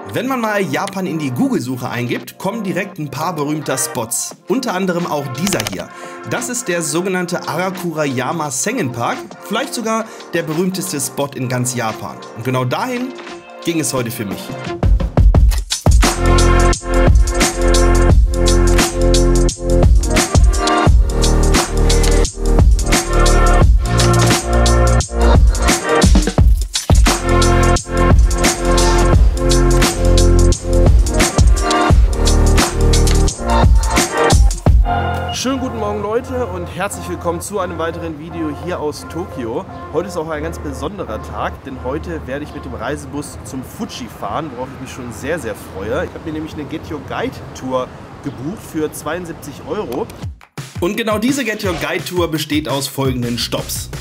Wenn man mal Japan in die Google-Suche eingibt, kommen direkt ein paar berühmter Spots. Unter anderem auch dieser hier. Das ist der sogenannte Arakurayama Sengen Park, vielleicht sogar der berühmteste Spot in ganz Japan. Und genau dahin ging es heute für mich. Schönen guten Morgen Leute und herzlich willkommen zu einem weiteren Video hier aus Tokio. Heute ist auch ein ganz besonderer Tag, denn heute werde ich mit dem Reisebus zum Fuji fahren, worauf ich mich schon sehr freue. Ich habe mir nämlich eine Get Your Guide Tour gebucht für 72 €. Und genau diese Get Your Guide Tour besteht aus folgenden Stopps.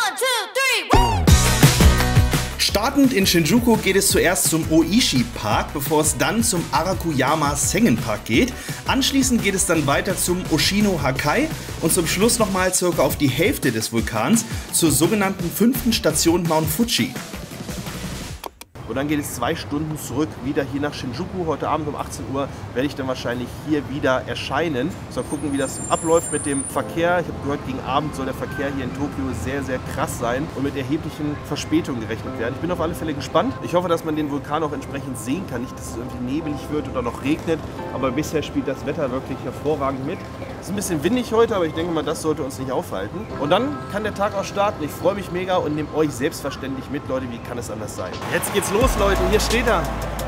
Startend in Shinjuku geht es zuerst zum Oishi Park, bevor es dann zum Arakuyama Sengen Park geht. Anschließend geht es dann weiter zum Oshino Hakai und zum Schluss nochmal circa auf die Hälfte des Vulkans zur sogenannten 5. Station Mount Fuji. Und dann geht es 2 Stunden zurück, wieder hier nach Shinjuku. Heute Abend um 18 Uhr werde ich dann wahrscheinlich hier wieder erscheinen. So, gucken, wie das abläuft mit dem Verkehr. Ich habe gehört, gegen Abend soll der Verkehr hier in Tokio sehr krass sein und mit erheblichen Verspätungen gerechnet werden. Ich bin auf alle Fälle gespannt. Ich hoffe, dass man den Vulkan auch entsprechend sehen kann. Nicht, dass es irgendwie nebelig wird oder noch regnet. Aber bisher spielt das Wetter wirklich hervorragend mit. Es ist ein bisschen windig heute, aber ich denke mal, das sollte uns nicht aufhalten. Und dann kann der Tag auch starten. Ich freue mich mega und nehme euch selbstverständlich mit, Leute. Wie kann es anders sein? Jetzt geht's los, Leute. Hier steht er.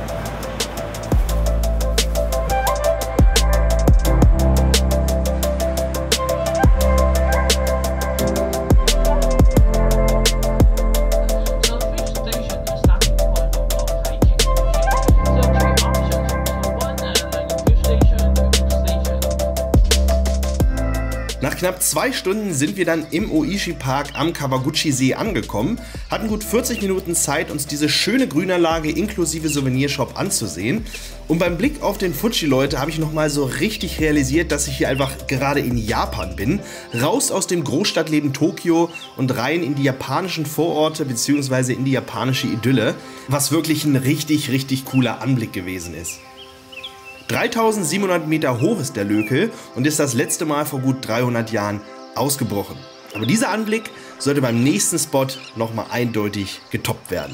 Nach knapp 2 Stunden sind wir dann im Oishi Park am Kawaguchi-See angekommen, hatten gut 40 Minuten Zeit, uns diese schöne Grünanlage inklusive Souvenirshop anzusehen. Und beim Blick auf den Fuji, Leute, habe ich nochmal so richtig realisiert, dass ich hier einfach gerade in Japan bin. Raus aus dem Großstadtleben Tokio und rein in die japanischen Vororte bzw. in die japanische Idylle, was wirklich ein richtig cooler Anblick gewesen ist. 3700 Meter hoch ist der Lökel und ist das letzte Mal vor gut 300 Jahren ausgebrochen. Aber dieser Anblick sollte beim nächsten Spot nochmal eindeutig getoppt werden.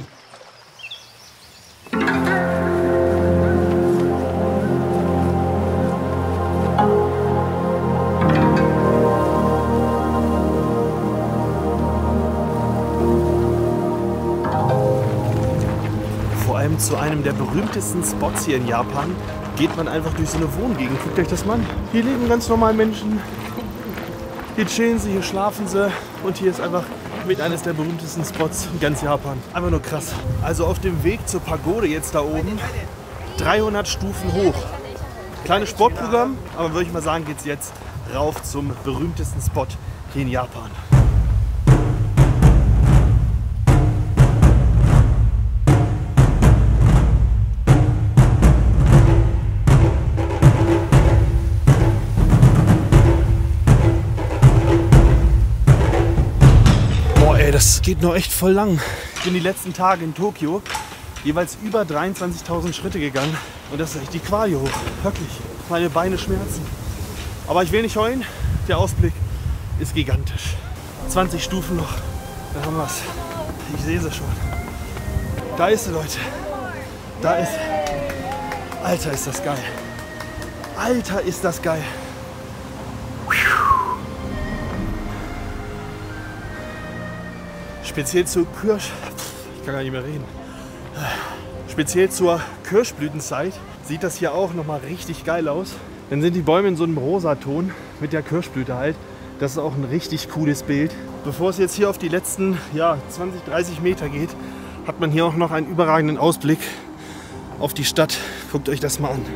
Vor allem zu einem der berühmtesten Spots hier in Japan geht man einfach durch so eine Wohngegend. Guckt euch das mal an. Hier leben ganz normal Menschen. Hier chillen sie, hier schlafen sie. Und hier ist einfach mit eines der berühmtesten Spots in ganz Japan. Einfach nur krass. Also auf dem Weg zur Pagode jetzt da oben. 300 Stufen hoch. Kleines Sportprogramm, aber würde ich mal sagen, geht es jetzt rauf zum berühmtesten Spot hier in Japan. Das geht noch echt voll lang. Ich bin die letzten Tage in Tokio jeweils über 23.000 Schritte gegangen und das ist echt die Qual hier hoch. Wirklich, meine Beine schmerzen. Aber ich will nicht heulen, der Ausblick ist gigantisch. 20 Stufen noch, dann haben wir es. Ich sehe sie schon. Da ist sie, Leute. Da ist sie. Alter, ist das geil. Alter, ist das geil. Speziell zur ich kann gar nicht mehr reden. Speziell zur Kirschblütenzeit sieht das hier auch noch mal richtig geil aus. Dann sind die Bäume in so einem Rosaton mit der Kirschblüte halt. Das ist auch ein richtig cooles Bild. Bevor es jetzt hier auf die letzten 20, 30 Meter geht, hat man hier auch noch einen überragenden Ausblick auf die Stadt. Guckt euch das mal an.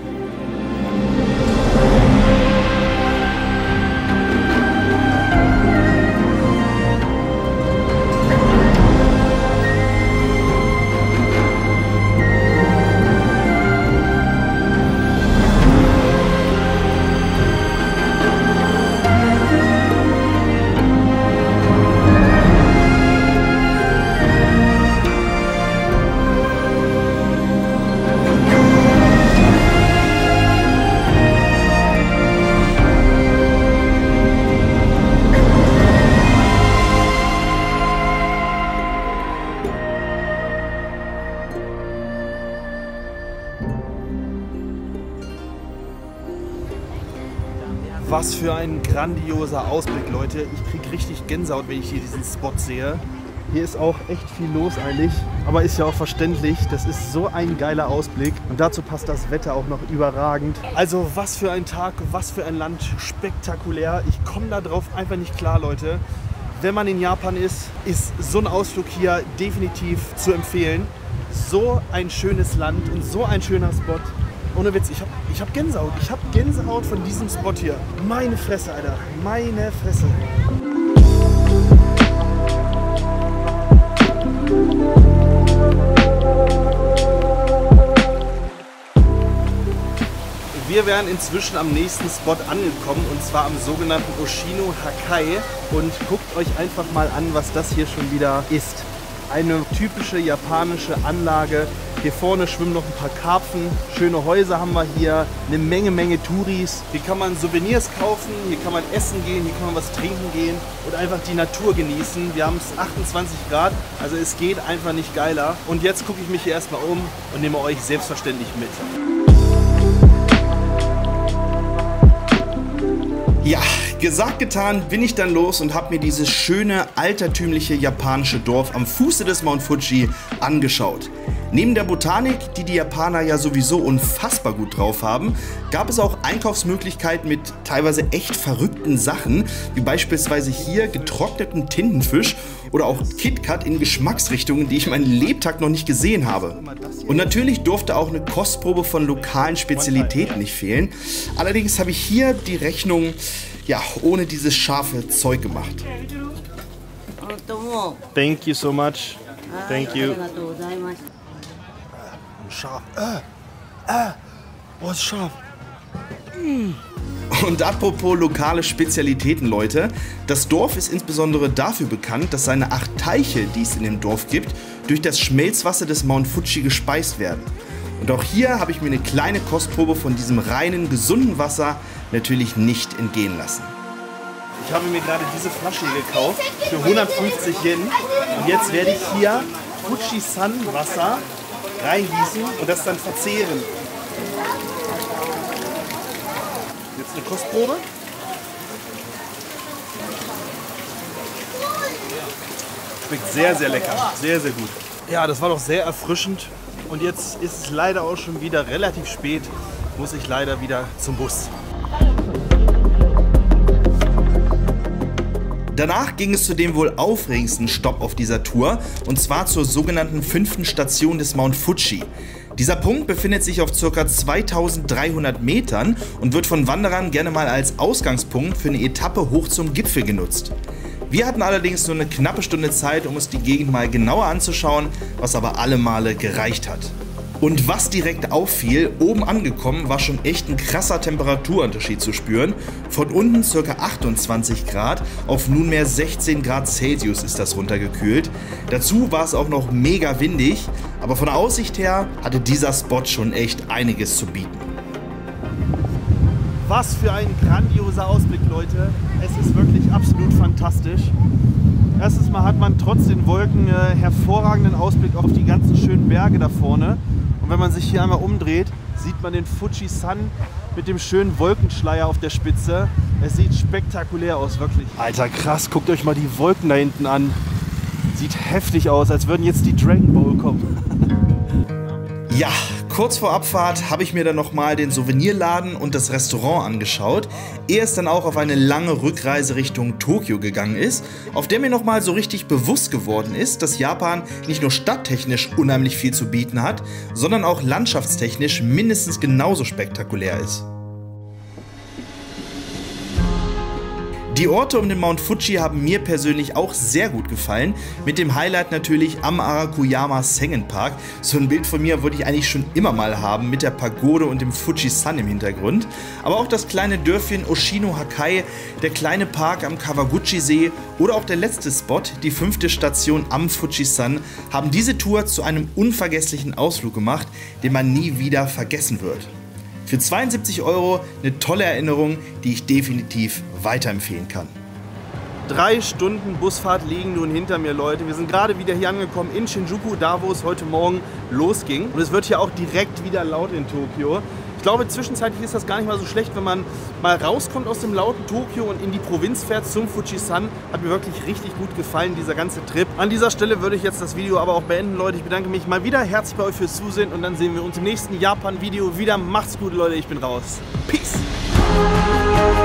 Was für ein grandioser Ausblick, Leute. Ich krieg richtig Gänsehaut, wenn ich hier diesen Spot sehe. Hier ist auch echt viel los eigentlich, aber ist ja auch verständlich. Das ist so ein geiler Ausblick und dazu passt das Wetter auch noch überragend. Also was für ein Tag, was für ein Land, spektakulär. Ich komme da drauf einfach nicht klar, Leute. Wenn man in Japan ist so ein Ausflug hier definitiv zu empfehlen. So ein schönes Land und so ein schöner Spot. Ohne Witz, ich hab Gänsehaut. Ich hab Gänsehaut von diesem Spot hier. Meine Fresse, Alter. Meine Fresse. Wir wären inzwischen am nächsten Spot angekommen und zwar am sogenannten Oshino Hakai. Und guckt euch einfach mal an, was das hier schon wieder ist. Eine typische japanische Anlage. Hier vorne schwimmen noch ein paar Karpfen. Schöne Häuser haben wir hier. Eine Menge Touris. Hier kann man Souvenirs kaufen, hier kann man essen gehen, hier kann man was trinken gehen und einfach die Natur genießen. Wir haben es 28 Grad, also es geht einfach nicht geiler. Und jetzt gucke ich mich hier erstmal um und nehme euch selbstverständlich mit. Ja, gesagt, getan, bin ich dann los und habe mir dieses schöne, altertümliche japanische Dorf am Fuße des Mount Fuji angeschaut. Neben der Botanik, die die Japaner ja sowieso unfassbar gut drauf haben, gab es auch Einkaufsmöglichkeiten mit teilweise echt verrückten Sachen, wie beispielsweise hier getrockneten Tintenfisch oder auch KitKat in Geschmacksrichtungen, die ich meinen Lebtag noch nicht gesehen habe. Und natürlich durfte auch eine Kostprobe von lokalen Spezialitäten nicht fehlen. Allerdings habe ich hier die Rechnung ja ohne dieses scharfe Zeug gemacht. Thank you so much. Thank you. Scharf. Oh, ist scharf. Und apropos lokale Spezialitäten, Leute. Das Dorf ist insbesondere dafür bekannt, dass seine 8 Teiche, die es in dem Dorf gibt, durch das Schmelzwasser des Mount Fuji gespeist werden. Und auch hier habe ich mir eine kleine Kostprobe von diesem reinen, gesunden Wasser natürlich nicht entgehen lassen. Ich habe mir gerade diese Flasche hier gekauft für 150 Yen. Und jetzt werde ich hier Fuji-san Wasser reingießen und das dann verzehren. Jetzt eine Kostprobe. Schmeckt sehr lecker, sehr gut. Ja, das war doch sehr erfrischend und jetzt ist es leider auch schon wieder relativ spät, muss ich leider wieder zum Bus. Danach ging es zu dem wohl aufregendsten Stopp auf dieser Tour, und zwar zur sogenannten 5. Station des Mount Fuji. Dieser Punkt befindet sich auf ca. 2300 Metern und wird von Wanderern gerne mal als Ausgangspunkt für eine Etappe hoch zum Gipfel genutzt. Wir hatten allerdings nur eine knappe Stunde Zeit, um uns die Gegend mal genauer anzuschauen, was aber alle Male gereicht hat. Und was direkt auffiel, oben angekommen war schon echt ein krasser Temperaturunterschied zu spüren. Von unten ca. 28 Grad auf nunmehr 16 Grad Celsius ist das runtergekühlt. Dazu war es auch noch mega windig, aber von der Aussicht her hatte dieser Spot schon echt einiges zu bieten. Was für ein grandioser Ausblick, Leute. Es ist wirklich absolut fantastisch. Erstens mal hat man trotz den Wolken hervorragenden Ausblick auf die ganzen schönen Berge da vorne. Und wenn man sich hier einmal umdreht, sieht man den Fuji-san mit dem schönen Wolkenschleier auf der Spitze. Es sieht spektakulär aus, wirklich. Alter, krass, guckt euch mal die Wolken da hinten an. Sieht heftig aus, als würden jetzt die Dragon Ball kommen. Ja, kurz vor Abfahrt habe ich mir dann nochmal den Souvenirladen und das Restaurant angeschaut, ehe es dann auch auf eine lange Rückreise Richtung Tokio gegangen ist, auf der mir nochmal so richtig bewusst geworden ist, dass Japan nicht nur stadttechnisch unheimlich viel zu bieten hat, sondern auch landschaftstechnisch mindestens genauso spektakulär ist. Die Orte um den Mount Fuji haben mir persönlich auch sehr gut gefallen, mit dem Highlight natürlich am Arakuyama Sengen Park. So ein Bild von mir wollte ich eigentlich schon immer mal haben, mit der Pagode und dem Fuji-san im Hintergrund. Aber auch das kleine Dörfchen Oshino Hakai, der kleine Park am Kawaguchi-See oder auch der letzte Spot, die 5. Station am Fuji-san, haben diese Tour zu einem unvergesslichen Ausflug gemacht, den man nie wieder vergessen wird. Für 72 € eine tolle Erinnerung, die ich definitiv weiterempfehlen kann. 3 Stunden Busfahrt liegen nun hinter mir, Leute. Wir sind gerade wieder hier angekommen in Shinjuku, da wo es heute Morgen losging. Und es wird hier auch direkt wieder laut in Tokio. Ich glaube, zwischenzeitlich ist das gar nicht mal so schlecht, wenn man mal rauskommt aus dem lauten Tokio und in die Provinz fährt zum Fujisan. Hat mir wirklich richtig gut gefallen, dieser ganze Trip. An dieser Stelle würde ich jetzt das Video aber auch beenden, Leute. Ich bedanke mich mal wieder herzlich bei euch fürs Zusehen und dann sehen wir uns im nächsten Japan-Video wieder. Macht's gut, Leute. Ich bin raus. Peace!